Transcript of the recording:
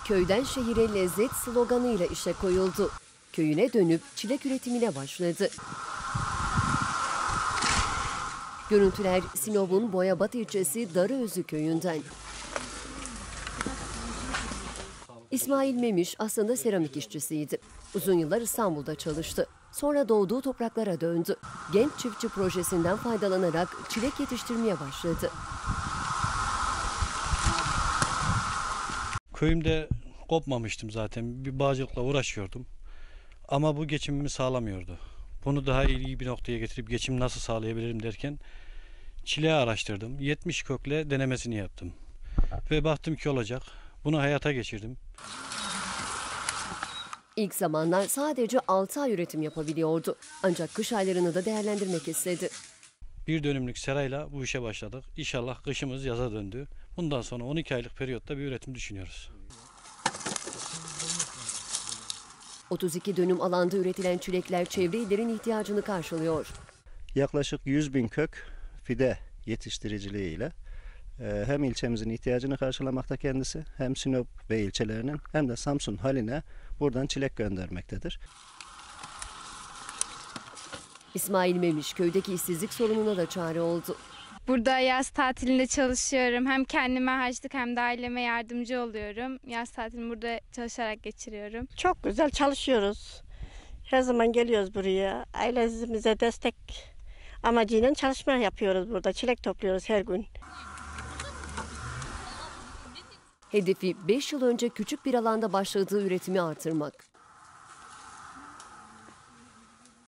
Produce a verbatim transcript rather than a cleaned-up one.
Köyden şehire lezzet sloganıyla işe koyuldu. Köyüne dönüp çilek üretimine başladı. Görüntüler Sinop'un Boyabat ilçesi Darıözü köyünden. İsmail Memiş aslında seramik işçisiydi. Uzun yıllar İstanbul'da çalıştı. Sonra doğduğu topraklara döndü. Genç çiftçi projesinden faydalanarak çilek yetiştirmeye başladı. Köyümde kopmamıştım zaten. Bir bağcılıkla uğraşıyordum. Ama bu geçimimi sağlamıyordu. Bunu daha iyi bir noktaya getirip geçim nasıl sağlayabilirim derken çileği araştırdım. yetmiş kökle denemesini yaptım. Ve baktım ki olacak. Bunu hayata geçirdim. İlk zamanlar sadece altı ay üretim yapabiliyordu. Ancak kış aylarını da değerlendirmek istedi. Bir dönümlük serayla bu işe başladık. İnşallah kışımız yaza döndü. Bundan sonra on iki aylık periyotta bir üretim düşünüyoruz. otuz iki dönüm alanda üretilen çilekler çevre illerin ihtiyacını karşılıyor. Yaklaşık yüz bin kök fide yetiştiriciliğiyle hem ilçemizin ihtiyacını karşılamakta kendisi, hem Sinop ve ilçelerinin hem de Samsun haline buradan çilek göndermektedir. İsmail Memiş köydeki işsizlik sorununa da çare oldu. Burada yaz tatilinde çalışıyorum. Hem kendime harçlık hem de aileme yardımcı oluyorum. Yaz tatilimi burada çalışarak geçiriyorum. Çok güzel çalışıyoruz. Her zaman geliyoruz buraya. Ailemize destek amacıyla çalışma yapıyoruz burada. Çilek topluyoruz her gün. Hedefi beş yıl önce küçük bir alanda başladığı üretimi artırmak.